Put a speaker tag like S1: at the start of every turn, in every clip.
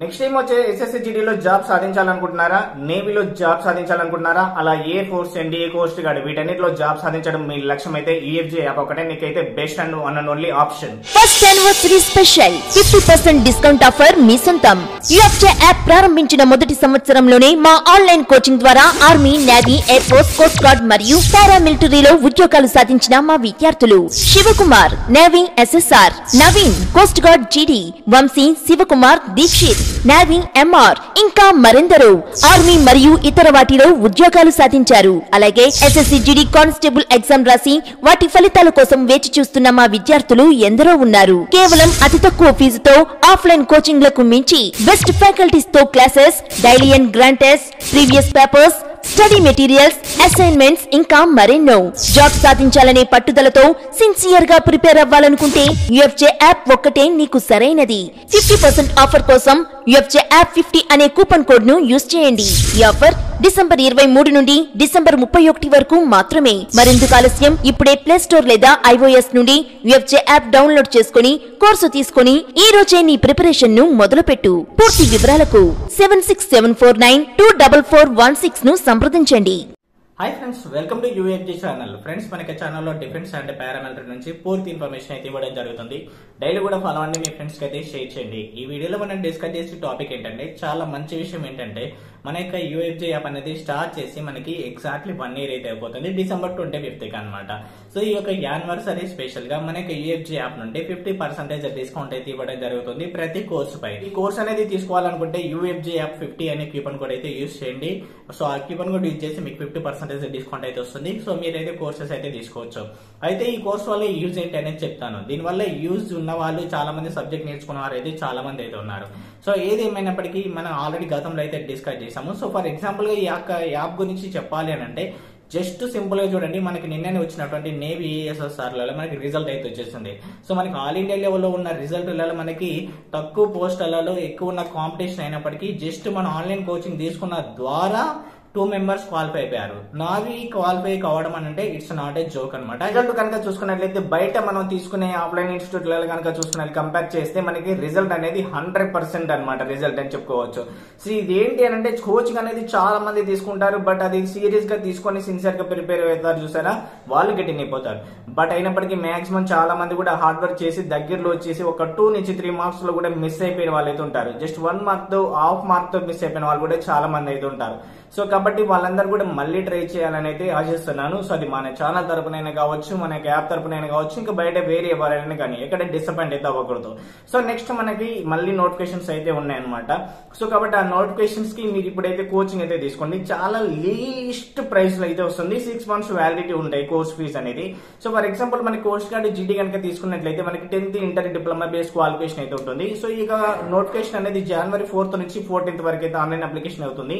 S1: Next time వచ్చే ఎస్ఎస్సిజిడిలో job సాధించాలనుకుంటున్నారా, నేవీలో job సాధించాలనుకుంటున్నారా, అలా air force, NDA, coast guard వీటన్నిటిలో జాబ్ సాధించడం మీ లక్ష్యం అయితే యూఎఫ్జే యాప్ ఒకటే నీకైతే best and only option.
S2: First anniversary special 50% discount offer మీ సొంతం. యూఎఫ్జే యాప్ ప్రారంభించిన మొదటి సంవత్సరంలోనే మా ఆన్లైన్ కోచింగ్ ద్వారా army, navy, air force, coast guard మరియు పారామిలిటరీలో ఉద్యోగాలు సాధించిన మా విద్యార్థులు Shivakumar, navy SSR, Naveen, coast guard GD, Vamshi, Shivakumar, Dikshit, navy MR, ఇంకా మరెందరో ఆర్మీ మరియు ఇతర వాటిలో ఉద్యోగాలు సాధించారు. అలాగే ఎస్ఎస్సిజిడి కానిస్టేబుల్ ఎగ్జామ్ రాసి వాటి ఫలితాల కోసం వేచి చూస్తున్న మా విద్యార్థులు ఎందరో ఉన్నారు. కేవలం అతి తక్కువ ఫీజుతో ఆఫ్లైన్ కోచింగ్లకు మించి బెస్ట్ ఫ్యాకల్టీస్ తో classes, daily and grand test, previous papers, study materials, assignments, ఇంకా మరెన్నో. జాబ్ సాధించాలనే పట్టుదలతో సిన్సియర్ గా ప్రిపేర్ అవ్వాలనుకుంటే యూఎఫ్జే యాప్ ఒక్కటే నీకు సరైనది. 50% ఆఫర్ కోసం యూఎఫ్జే యాప్ 50 అనే కూపన్ కోడ్ ను యూజ్ చేయండి. ఈ ఆఫర్ డిసెంబర్ 23 నుండి డిసెంబర్ 31 వరకు మాత్రమే. మరెందుకు ఆలస్యం, ఇప్పుడే ప్లే స్టోర్ లేదా iOS నుండి యూఎఫ్జే యాప్ డౌన్లోడ్ చేసుకుని కోర్సు తీసుకుని ఈ రోజే నీ ప్రిపరేషన్ ను మొదలుపెట్టు. పూర్తి వివరాలకు 7674924416 ను సంప్రదించండి.
S1: Hi friends, welcome to UFJ channel. Friends, మనకి ఛానల్లో డిఫెన్స్ అండ్ పారామిలిటరీ నుంచి పూర్తి ఇన్ఫర్మేషన్ అయితే ఇవ్వడం జరుగుతుంది. డైలీ కూడా ఫాలో అవ్వండి, మీ ఫ్రెండ్స్ కి అయితే షేర్ చేయండి. ఈ వీడియోలో మనం డిస్కస్ చేసే టాపిక్ ఏంటంటే, చాలా మంచి విషయం ఏంటంటే, మన యొక్క యూఎఫ్జే యాప్ అనేది స్టార్ట్ చేసి మనకి ఎగ్జాక్ట్లీ 1 year అయితే అయిపోతుంది, డిసెంబర్ 25th అనమాట. సో ఈ యొక్క యానివర్సరీ స్పెషల్ గా మనకి యూఎఫ్జే యాప్ నుండి 50% డిస్కౌంట్ అయితే ఇవ్వడం జరుగుతుంది ప్రతి కోర్సు పై. ఈ కోర్స్ అనేది తీసుకోవాలనుకుంటే యూఎఫ్జే యాప్ 50 అనే కూపన్ కోడ్ అయితే యూజ్ చేయండి. సో ఆ కూపన్ కోడ్ యూజ్ చేసి మీకు 50% డిస్కౌంట్ అయితే వస్తుంది. సో మీరైతే కోర్సెస్ అయితే తీసుకోవచ్చు. అయితే ఈ కోర్స్ వల్ల యూజ్ ఏంటి అనేది చెప్తాను. దీనివల్ల యూజ్ ఉన్న వాళ్ళు చాలా మంది, సబ్జెక్ట్ నేర్చుకున్న వారు అయితే చాలా మంది అయితే ఉన్నారు. సో ఏది ఏమైనప్పటికీ మనం ఆల్రెడీ గతంలో అయితే డిస్కస్ చేసాము. సో ఫర్ ఎగ్జాంపుల్ గా ఈ యాప్ గురించి చెప్పాలి అని అంటే, జస్ట్ సింపుల్ గా చూడండి, మనకి నిన్ననే వచ్చినటువంటి నేవీ ESSR లలో మనకి రిజల్ట్ అయితే వచ్చేసింది. సో మనకి ఆల్ ఇండియా లెవెల్లో ఉన్న రిజల్ట్లలో మనకి తక్కువ పోస్టులలో ఎక్కువ ఉన్న కాంపిటీషన్ అయినప్పటికీ జస్ట్ మన ఆన్లైన్ కోచింగ్ తీసుకున్న ద్వారా 2 members క్వాలిఫై అయిపోయారు. నావి క్వాలిఫై కావడం అంటే ఇట్స్ నాట్ ఏ జోక్ అనమాట. రిజల్ట్ కనుక చూసుకున్నట్లయితే బయట మనం తీసుకునే ఆఫ్లైన్ ఇన్స్టిట్యూట్లలో కనుక చూసుకున్నట్టు కంపేర్ చేస్తే మనకి రిజల్ట్ అనేది 100% అనమాట రిజల్ట్ అని చెప్పుకోవచ్చు. సో ఇది ఏంటి అని అంటే, కోచింగ్ అనేది చాలా మంది తీసుకుంటారు, బట్ అది సీరియస్ గా తీసుకొని సిన్సియర్ గా ప్రిపేర్ అవుతారు చూసారా, వాళ్ళు గెటిన్ అయిపోతారు. బట్ అయినప్పటికీ మాక్సిమం చాలా మంది కూడా హార్డ్ వర్క్ చేసి దగ్గరలో వచ్చేసి ఒక 2 నుంచి 3 మార్క్స్ లో కూడా మిస్ అయిపోయిన వాళ్ళు అయితే ఉంటారు. జస్ట్ 1 mark తో, హాఫ్ మార్క్ తో మిస్ అయిపోయిన వాళ్ళు కూడా చాలా మంది అయితే ఉంటారు. సో కాబట్టి వాళ్ళందరూ కూడా మళ్ళీ ట్రై చేయాలని అయితే ఆశిస్తున్నాను. సో అది మన ఛానల్ తరపునైనా కావచ్చు, మన యాప్ తరపునైనా కావచ్చు, ఇంకా బయట వేరే ఎవరైనా కానీ ఎక్కడ డిసప్పాయింట్ అయితే అవ్వకూడదు. సో నెక్స్ట్ మనకి మళ్ళీ నోటిఫికేషన్స్ అయితే ఉన్నాయన్నమాట. సో కాబట్టి ఆ నోటిఫికేషన్స్ కి మీరు ఇప్పుడైతే కోచింగ్ అయితే తీసుకోండి. చాలా లీస్ట్ ప్రైస్ లో అయితే వస్తుంది. 6 months వ్యాలిడిటీ ఉంటాయి కోర్స్ ఫీజ్ అనేది. సో ఫర్ ఎగ్జాంపుల్ మన కోర్స్ కార్డు జీడీ కనుక తీసుకున్నట్లయితే మనకి 10th inter diploma base qualification అయితే ఉంటుంది. సో ఇక నోటిఫికేషన్ అనేది January 4th నుంచి 14th వరకు అయితే ఆన్లైన్ అప్లికేషన్ అవుతుంది.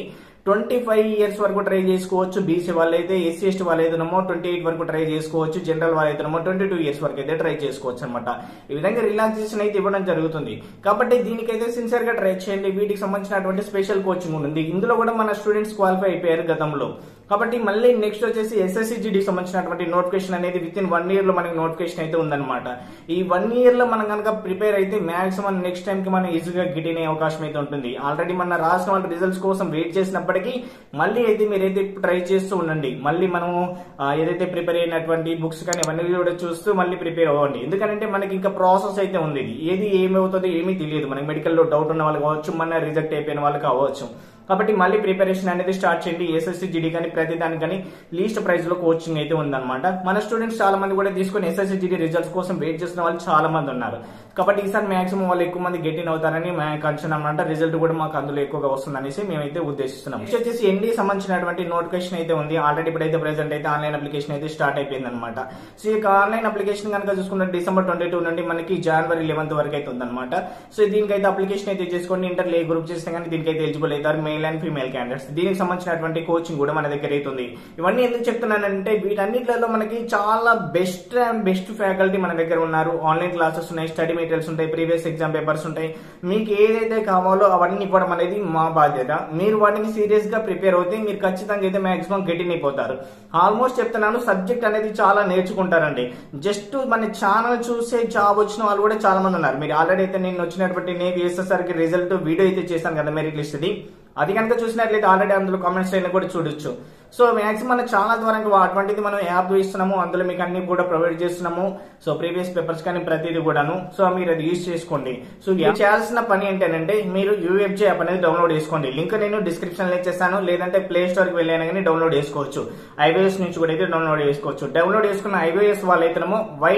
S1: 25 years వరకు ట్రై చేసుకోవచ్చు. బీసీ వాళ్ళైతే, SC ST వాళ్ళైతేనేమో 28 వరకు ట్రై చేసుకోవచ్చు. జనరల్ వాళ్ళైతేనేమో 22 years వరకు అయితే ట్రై చేసుకోవచ్చు అనమాట. ఈ విధంగా రిలాక్సేషన్ అయితే ఇవ్వడం జరుగుతుంది. కాబట్టి దీనికైతే సిన్సియర్ గా ట్రై చేయండి. వీటికి సంబంధించినటువంటి స్పెషల్ కోచింగ్ ఉంది. ఇందులో కూడా మన స్టూడెంట్స్ క్వాలిఫై అయిపోయారు గతంలో. కాబట్టి మళ్ళీ నెక్స్ట్ వచ్చేసి ఎస్ఎస్సిజిడి సంబంధించినటువంటి నోటిఫికేషన్ అనేది విత్ ఇన్ 1 year లో మనకి నోటిఫికేషన్ అయితే ఉందన్నమాట. ఈ 1 year లో మనం కనుక ప్రిపేర్ అయితే మాక్సిమం నెక్స్ట్ టైం కి మనం ఈజీగా గిట్ అనే అవకాశం అయితే ఉంటుంది. ఆల్రెడీ మన రాసిన వాళ్ళ రిజల్ట్స్ కోసం వెయిట్ చేసినప్పటికీ మళ్ళీ అయితే మీరైతే ట్రై చేస్తూ ఉండండి. మళ్ళీ మనము ఏదైతే ప్రిపేర్ అయినటువంటి బుక్స్ కానీ అవన్నీ కూడా చూస్తూ మళ్ళీ ప్రిపేర్ అవ్వండి. ఎందుకంటే మనకి ఇంకా ప్రాసెస్ అయితే ఉంది. ఏది ఏమవుతుందో ఏమీ తెలియదు. మనకి మెడికల్ లో డౌట్ ఉన్న వాళ్ళు కావచ్చు, మన రిజెక్ట్ అయిపోయిన వాళ్ళు కావచ్చు. కాబట్టి మళ్ళీ ప్రిపరేషన్ అనేది స్టార్ట్ చేయండి. ఎస్ఎస్సిజిడి కానీ ప్రతి దానికి కానీ లీస్ట్ ప్రైస్ లో కోచింగ్ అయితే ఉందన్నమాట. మన స్టూడెంట్స్ చాలా మంది కూడా తీసుకుని ఎస్ఎస్సిజిడి రిజల్ట్స్ కోసం వెయిట్ చేస్తున్న వాళ్ళు చాలా మంది ఉన్నారు. కాబట్టి ఈసారి మాక్సిమం వాళ్ళు ఎక్కువ మంది గెట్ ఇన్ అవుతారని మా కన్సర్న్ అనమాట. రిజల్ట్ కూడా మాకు అందులో ఎక్కువగా వస్తుందనేసి మేమైతే ఉద్దేశిస్తున్నాం. నెక్స్ట్ వచ్చేసి ఎన్డీఏ సంబంధించినటువంటి నోటిఫికేషన్ అయితే ఉంది. ఆల్రెడీ ఇప్పుడైతే ప్రెసెంట్ అయితే ఆన్లైన్ అప్లికేషన్ అయితే స్టార్ట్ అయిపోయింది అనమాట. సో ఈ ఆన్లైన్ అప్లికేషన్ కనుక చూసుకుంటే డిసెంబర్ 22 నుండి మనకి January 11th వరకు అయితే ఉందన్నమాట. సో దీనికైతే అప్లికేషన్ అయితే చేసుకోండి. ఇంటర్ ఏ గ్రూప్ చేస్తే కానీ దీనికైతే ఎలిజిబుల్ అవుతారు, మేల్ అండ్ ఫీమేల్ క్యాండిడేట్స్. దీనికి సంబంధించినటువంటి కోచింగ్ కూడా మన దగ్గర అవుతుంది. ఇవన్నీ ఎందుకు చెప్తున్నానంటే, వీటన్నిటిలో మనకి చాలా బెస్ట్ ఫ్యాకల్టీ మన దగ్గర ఉన్నారు. ఆన్లైన్ క్లాసెస్ ఉన్నాయి, స్టడీ మెటీరియల్స్ ఉంటాయి, ప్రీవియస్ ఎగ్జామ్ పేపర్స్ ఉంటాయి. మీకు ఏదైతే కావాలో అవన్నీ ఇవ్వడం అనేది మా బాధ్యత. మీరు వాటిని సీరియస్ గా ప్రిపేర్ అవుతే మీరు ఖచ్చితంగా అయితే మాక్సిమం గెటిన్ అయిపోతారు. ఆల్మోస్ట్ చెప్తున్నాను, సబ్జెక్ట్ అనేది చాలా నేర్చుకుంటారండి. జస్ట్ మన ఛానల్ చూసే జాబ్ వచ్చిన వాళ్ళు కూడా చాలా మంది ఉన్నారు. మీరు ఆల్రెడీ అయితే నేను వచ్చినటువంటి నేవీ ఎస్ఎస్ఆర్ కి రిజల్ట్ వీడియో అయితే చేశాను కదా మెరిట్ లిస్ట్ ది, అది కనుక చూసినట్లయితే ఆల్రెడీ అందులో కామెంట్స్ అయినా కూడా చూడొచ్చు. సో మాక్సిమం మన చాలా ద్వారా అటువంటిది మనం యాప్ ఇస్తున్నాము, అందులో మీకు అన్ని కూడా ప్రొవైడ్ చేస్తున్నాము. సో ప్రీవియస్ పేపర్స్ కానీ ప్రతిదీ కూడాను. సో మీరు అది యూజ్ చేసుకోండి. సో చేయాల్సిన పని ఏంటంటే మీరు యూఎఫ్జే యాప్ అనేది డౌన్లోడ్ చేసుకోండి. లింక్ నేను డిస్క్రిప్షన్ లో ఇచ్చేస్తాను, లేదంటే ప్లే స్టోర్ కి వెళ్ళైనా కానీ డౌన్లోడ్ చేసుకోవచ్చు. iOS నుంచి కూడా అయితే డౌన్లోడ్ చేసుకోవచ్చు. డౌన్లోడ్ చేసుకున్న iOS వాళ్ళైతేనేమో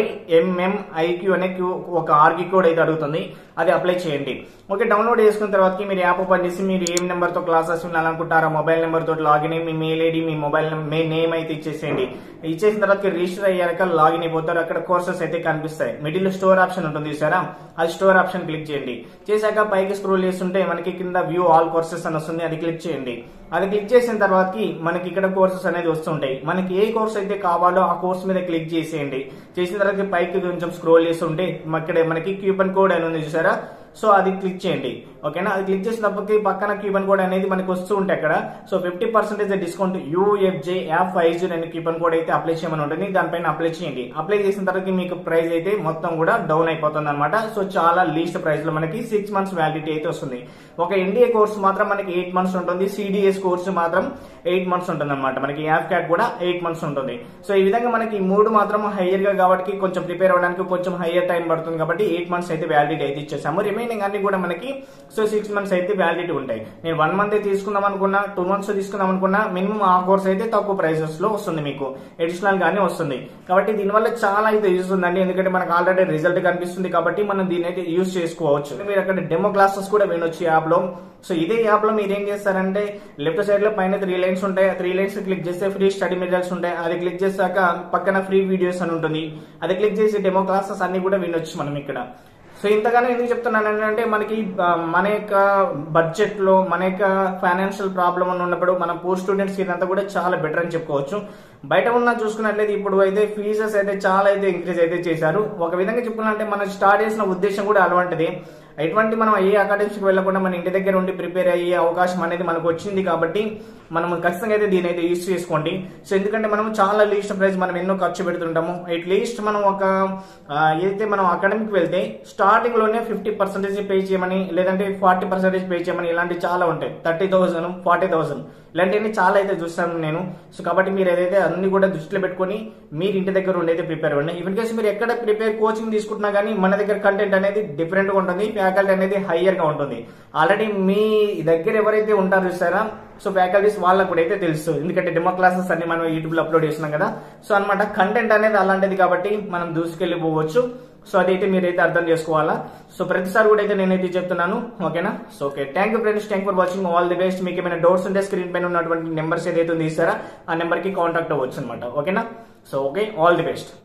S1: YMMIQ అనే ఒక ఆర్గి కోడ్ అయితే అడుగుతుంది, అది అప్లై చేయండి. ఓకే, డౌన్లోడ్ చేసుకున్న తర్వాత మీరు యాప్ ఓపెన్ చేసి మీరు ఏం నెంబర్ తో క్లాసెస్ వినాలనుకుంటారో మొబైల్ నెంబర్ తోటి లాగిన్ అయ్యి మీ మెయిల్ ఐడి, మీ మొబైల్ నేమ్ అయితే ఇచ్చేసేయండి. ఇచ్చేసిన తర్వాత రిజిస్టర్ అయ్యాక లాగిన్ అయిపోతారు. అక్కడ కోర్సెస్ అయితే కనిపిస్తాయి. మిడిల్ స్టోర్ ఆప్షన్ ఉంటుంది చూసారా, అది స్టోర్ ఆప్షన్ క్లిక్ చేయండి. చేశాక పైకి స్క్రోల్ చేస్తుంటే మనకి కింద వ్యూ ఆల్ కోర్సెస్ అని వస్తుంది, అది క్లిక్ చేయండి. అది క్లిక్ చేసిన తర్వాత మనకి ఇక్కడ కోర్సెస్ అనేది వస్తుంటాయి. మనకి ఏ కోర్స్ అయితే కావాలో ఆ కోర్స్ మీద క్లిక్ చేసేయండి. చేసిన తర్వాత పైకి కొంచెం స్క్రోల్ చేస్తుంటే ఇక్కడ మనకి కూపన్ కోడ్ అని ఉంది చూసారా, సో అది క్లిక్ చేయండి. ఓకేనా, అది క్లిక్ చేసినప్పటికీ పక్కన కూపన్ కోడ్ అనేది మనకి వస్తూ ఉంటాయి అక్కడ. సో 50% డిస్కౌంట్ UFJ యాప్ 50 అనే కూపన్ కోడ్ అయితే అప్లై చేయమని ఉంటుంది, దానిపైన అప్లై చేయండి. అప్లై చేసిన తర్వాత మీకు ప్రైస్ అయితే మొత్తం కూడా డౌన్ అయిపోతుంది అనమాట. సో చాలా లీస్ట్ ప్రైస్ లో మనకి 6 months వ్యాలిడిటీ అయితే వస్తుంది. ఒక NDA కోర్స్ మాత్రం మనకి 8 months ఉంటుంది, CDS కోర్సు మాత్రం 8 months ఉంటుంది అనమాట. మనకి యాప్ క్యాట్ కూడా 8 months ఉంటుంది. సో ఈ విధంగా మనకి 3 మాత్రం హైయర్ గా కాబట్టి కొంచెం ప్రిపేర్ అవ్వడానికి కొంచెం హైయర్ టైం పడుతుంది కాబట్టి 8 months అయితే వ్యాలిడిటీ అయితే ఇచ్చేసాము. రిమైనింగ్ అన్ని కూడా మనకి సో 6 months అయితే వ్యాలిడిటీ ఉంటాయి. నేను 1 month తీసుకుందాం అనుకున్నా, 2 months తీసుకుందాం అనుకున్నా, మినిమం ఆ కోర్స్ అయితే తక్కువ ప్రైసెస్ లో వస్తుంది, మీకు అడిషనల్ గానే వస్తుంది. కాబట్టి దీనివల్ల చాలా అయితే యూజ్ ఉందండి, ఎందుకంటే మనకు ఆల్రెడీ రిజల్ట్ కనిపిస్తుంది కాబట్టి మనం దీని అయితే యూజ్ చేసుకోవచ్చు. మీరు అక్కడ డెమో క్లాసెస్ కూడా వినొచ్చు యాప్ లో. సో ఇదే యాప్ లో మీరు ఏం చేస్తారంటే లెఫ్ట్ సైడ్ లో పైన 3 లైన్స్ ఉంటాయి. 3 లైన్స్ క్లిక్ చేస్తే ఫ్రీ స్టడీ మెటీరియల్స్ ఉంటాయి. అది క్లిక్ చేశాక పక్కన ఫ్రీ వీడియోస్ అని ఉంటుంది, అది క్లిక్ చేసి డెమో క్లాసెస్ అన్ని కూడా వినొచ్చు మనం ఇక్కడ. సో ఇంతగానో ఎందుకు చెప్తున్నాను అంటే మనకి మన యొక్క బడ్జెట్ లో మన యొక్క ఫైనాన్షియల్ ప్రాబ్లం ఉన్నప్పుడు మన పూర్ స్టూడెంట్స్ ఇదంతా కూడా చాలా బెటర్ అని చెప్పుకోవచ్చు. బయట ఉన్న చూసుకున్నట్లయితే ఇప్పుడు అయితే ఫీజెస్ అయితే చాలా అయితే ఇంక్రీజ్ అయితే చేశారు. ఒక విధంగా చెప్పుకున్నారంటే మనం స్టార్ట్ చేసిన ఉద్దేశం కూడా అలాంటిది. ఎటువంటి మనం ఏ అకాడమిక్స్ కి వెళ్లకుండా మన ఇంటి దగ్గర ఉండి ప్రిపేర్ అయ్యే అవకాశం అనేది మనకు వచ్చింది కాబట్టి మనం ఖచ్చితంగా అయితే దీని అయితే యూజ్ చేసుకోండి. సో ఎందుకంటే మనం చాలా లీస్ట్ ప్రైస్ మనం ఎన్నో ఖర్చు పెడుతుంటాము. అట్లీస్ట్ మనం ఒక ఏదైతే మనం అకాడమిక్ వెళ్తే స్టార్టింగ్ లోనే 50% పే చేయమని, లేదంటే 40% పే చేయమని, ఇలాంటివి చాలా ఉంటాయి. 30,000 40,000 ఇలాంటివన్నీ చాలా అయితే చూస్తాను నేను. సో కాబట్టి మీరు ఏదైతే అన్ని కూడా దృష్టిలో పెట్టుకుని మీరు ఇంటి దగ్గర ఉండైతే ప్రిపేర్ అవ్వండి. ఇన్ కేసు మీరు ఎక్కడ ప్రిపేర్ కోచింగ్ తీసుకుంటున్నా కానీ మన దగ్గర కంటెంట్ అనేది డిఫరెంట్ గా ఉంటుంది, ఫ్యాకల్టీ అనేది హైయర్ గా ఉంటుంది. ఆల్రెడీ మీ దగ్గర ఎవరైతే ఉంటారో చూసారా, సో ఫ్యాకల్టీస్ వాళ్ళకు కూడా అయితే తెలుసు, ఎందుకంటే డెమో క్లాసెస్ అన్ని మనం యూట్యూబ్ లో అప్లోడ్ చేస్తున్నాం కదా. సో అనమాట కంటెంట్ అనేది అలాంటిది కాబట్టి మనం దూసుకెళ్ళిపోవచ్చు. సో అదైతే మీరైతే అర్థం చేసుకోవాలా. సో ప్రతిసారి కూడా అయితే నేనైతే చెప్తున్నాను, ఓకేనా. So okay, thank you friends, thank for watching, all the best. మీకు ఏమైనా డౌట్స్ ఉంటే స్క్రీన్ పైన ఉన్నటువంటి నెంబర్స్ ఏదైతే తీస్తారా ఆ నెంబర్ కి కాంటాక్ట్ అవ్వచ్చు అనమాట, ఓకేనా. So okay, all the best.